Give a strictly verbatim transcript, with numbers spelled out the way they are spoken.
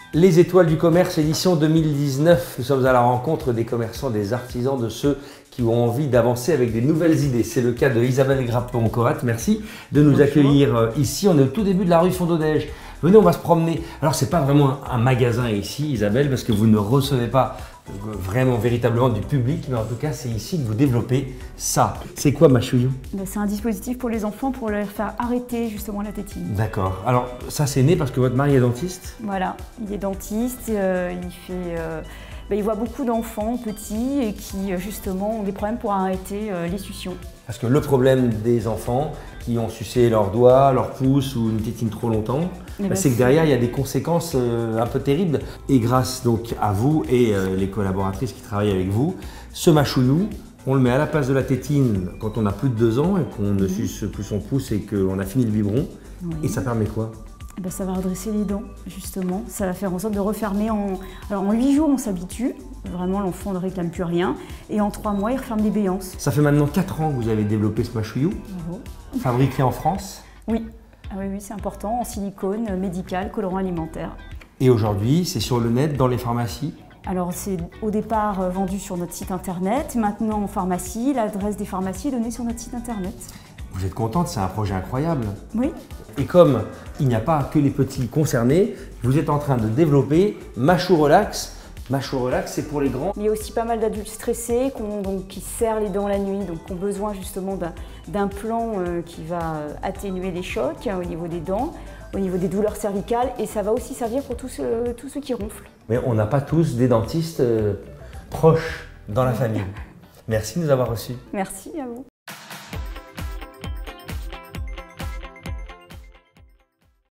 Les étoiles du commerce, édition deux mille dix-neuf. Nous sommes à la rencontre des commerçants, des artisans, de ceux qui ont envie d'avancer avec des nouvelles idées. C'est le cas de Isabelle Grappon-Corat. Merci de nous Bonjour. accueillir ici. On est au tout début de la rue Fondodège. Venez, on va se promener. Alors, c'est pas vraiment un magasin ici, Isabelle, parce que vous ne recevez pas vraiment, véritablement du public, mais en tout cas, c'est ici que vous développez ça. C'est quoi, Machouillou? C'est un dispositif pour les enfants pour leur faire arrêter justement la tétine. D'accord. Alors, ça, c'est né parce que votre mari est dentiste? Voilà, il est dentiste, euh, il, fait, euh, ben, il voit beaucoup d'enfants petits et qui justement ont des problèmes pour arrêter euh, les suctions. Parce que le problème des enfants qui ont sucé leurs doigts, leur pouce ou une tétine trop longtemps, ben, c'est que derrière il y a des conséquences euh, un peu terribles. Et grâce donc à vous et euh, les collaboratrices qui travaillent avec vous, ce machouillou, on le met à la place de la tétine quand on a plus de deux ans et qu'on ne suce plus son pouce et qu'on a fini le biberon. Oui. Et ça permet quoi? Ben, ça va redresser les dents, justement. Ça va faire en sorte de refermer en... Alors en huit jours, on s'habitue. Vraiment, l'enfant ne réclame plus rien. Et en trois mois, il referme des béances. Ça fait maintenant quatre ans que vous avez développé ce machouillou, Bravo. fabriqué en France. Oui, ah, oui, oui c'est important, en silicone, médical, colorant alimentaire. Et aujourd'hui, c'est sur le net, dans les pharmacies. Alors c'est au départ euh, vendu sur notre site internet, maintenant en pharmacie, l'adresse des pharmacies est donnée sur notre site internet. Vous êtes contente, c'est un projet incroyable. Oui. Et comme il n'y a pas que les petits concernés, vous êtes en train de développer Machou Relax. Machou Relax, c'est pour les grands. Il y a aussi pas mal d'adultes stressés qui, ont, donc, qui serrent les dents la nuit, donc qui ont besoin justement d'un plan euh, qui va atténuer les chocs hein, au niveau des dents, au niveau des douleurs cervicales, et ça va aussi servir pour tous ceux, tous ceux qui ronflent. Mais on n'a pas tous des dentistes euh, proches dans la famille. Merci de nous avoir reçus. Merci à vous.